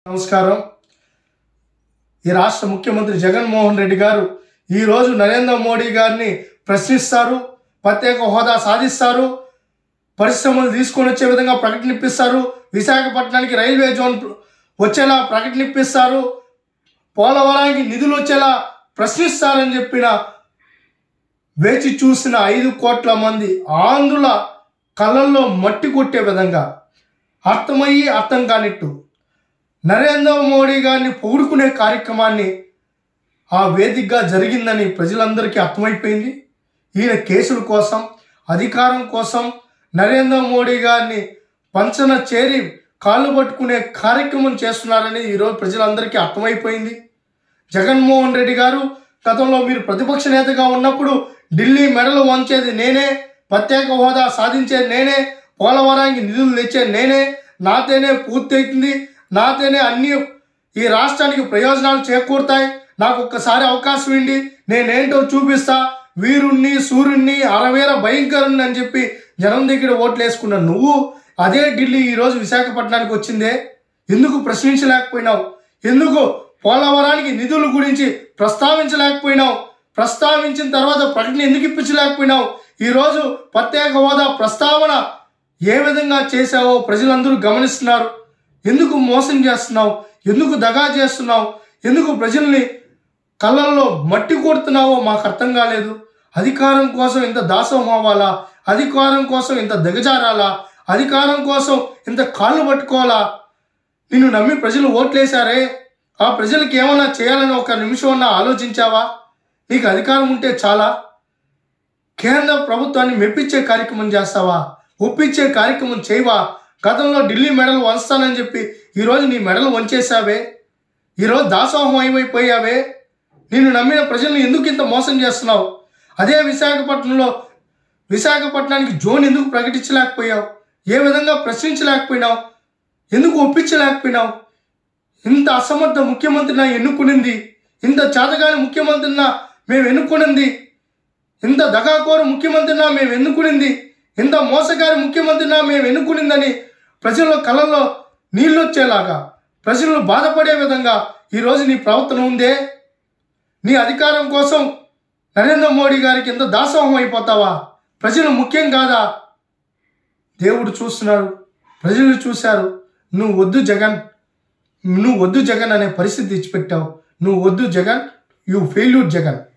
నమస్కారం. ఈ రాష్ట్ర ముఖ్యమంత్రి జగన్మోహన్ రెడ్డి గారు ఈరోజు నరేంద్ర మోడీ గారిని ప్రశ్నిస్తారు, ప్రత్యేక హోదా సాధిస్తారు, పరిశ్రమలు తీసుకొని వచ్చే విధంగా ప్రకటన ఇప్పిస్తారు, విశాఖపట్నానికి రైల్వే జోన్ వచ్చేలా ప్రకటన ఇప్పిస్తారు, పోలవరానికి నిధులు వచ్చేలా ప్రశ్నిస్తారని చెప్పిన వేచి చూసిన 5 కోట్ల మంది ఆంధ్రుల కళ్ళల్లో మట్టి కొట్టే విధంగా అర్థమయ్యి అర్థం కానిట్టు నరేంద్ర మోడీ గారిని పొగుడుకునే కార్యక్రమాన్ని ఆ వేదికగా జరిగిందని ప్రజలందరికీ అర్థమైపోయింది. ఈయన కేసుల కోసం, అధికారం కోసం నరేంద్ర మోడీ గారిని పంచన చేరి కాళ్ళు పట్టుకునే కార్యక్రమం చేస్తున్నారని ఈరోజు ప్రజలందరికీ అర్థమైపోయింది. జగన్మోహన్ రెడ్డి గారు గతంలో మీరు ప్రతిపక్ష నేతగా ఉన్నప్పుడు ఢిల్లీ మెడలు వంచేది నేనే, ప్రత్యేక హోదా సాధించేది నేనే, పోలవరానికి నిధులు తెచ్చేది నేనే, నాతోనే పూర్తవుతుంది, నాతోనే అన్ని ఈ రాష్ట్రానికి ప్రయోజనాలు చేకూరుతాయి, నాకు ఒక్కసారి అవకాశం ఇవ్వండి, నేనేంటో చూపిస్తా, వీరుణ్ణి సూర్యుణ్ణి అరవేర భయంకరుణ్ణి అని చెప్పి జనం దగ్గర ఓట్లు వేసుకున్న నువ్వు అదే ఢిల్లీ ఈరోజు విశాఖపట్నానికి వచ్చిందే. ఎందుకు ప్రశ్నించలేకపోయినావు? ఎందుకు పోలవరానికి నిధుల గురించి ప్రస్తావించలేకపోయినావు? ప్రస్తావించిన తర్వాత ప్రకటన ఎందుకు ఇప్పించలేకపోయినావు? ఈరోజు ప్రత్యేక హోదా ప్రస్తావన ఏ విధంగా చేశావో ప్రజలందరూ గమనిస్తున్నారు. ఎందుకు మోసం చేస్తున్నావు? ఎందుకు దగా చేస్తున్నావు? ఎందుకు ప్రజల్ని కళ్ళల్లో మట్టి కొడుతున్నావో మాకు అర్థం కాలేదు. అధికారం కోసం ఇంత దాసోహం అవ్వాలా? అధికారం కోసం ఇంత దిగజారాలా? అధికారం కోసం ఇంత కాళ్ళు పట్టుకోవాలా? నిన్ను నమ్మి ప్రజలు ఓట్లేశారే, ఆ ప్రజలకు ఏమన్నా చేయాలని ఒక నిమిషం అన్నా ఆలోచించావా? నీకు అధికారం ఉంటే చాలా? కేంద్ర ప్రభుత్వాన్ని మెప్పించే కార్యక్రమం చేస్తావా? ఒప్పించే కార్యక్రమం చేయవా? గతంలో ఢిల్లీ మెడలు వంచుతానని చెప్పి ఈరోజు నీ మెడలు వంచేసావే. ఈరోజు దాసోహం అయిపోయావే. నిన్ను నమ్మిన ప్రజలను ఎందుకు ఇంత మోసం చేస్తున్నావు? అదే విశాఖపట్నానికి జోన్ ఎందుకు ప్రకటించలేకపోయావు? ఏ విధంగా ప్రశ్నించలేకపోయినావు? ఎందుకు ఒప్పించలేకపోయినావు? ఇంత అసమర్థ ముఖ్యమంత్రిని ఎన్నుకునింది, ఇంత చేతగాని ముఖ్యమంత్రిన మేము ఎన్నుకునింది, ఇంత దగాకోరు ముఖ్యమంత్రిన మేము ఎన్నుకునింది, ఇంత మోసగారి ముఖ్యమంత్రిన మేము ఎన్నుకునిందని ప్రజల కళ్ళల్లో నీళ్ళు వచ్చేలాగా, ప్రజలను బాధపడే విధంగా ఈరోజు నీ ప్రవర్తన ఉందే. నీ అధికారం కోసం నరేంద్ర మోడీ గారికి ఎంత దాసోహం అయిపోతావా? ప్రజలు ముఖ్యం కాదా? దేవుడు చూస్తున్నాడు, ప్రజలు చూశారు. నువ్వు వద్దు జగన్ అనే పరిస్థితి ఇచ్చిపెట్టావు. నువ్వు వద్దు జగన్, యూ ఫెయిల్యూర్ జగన్.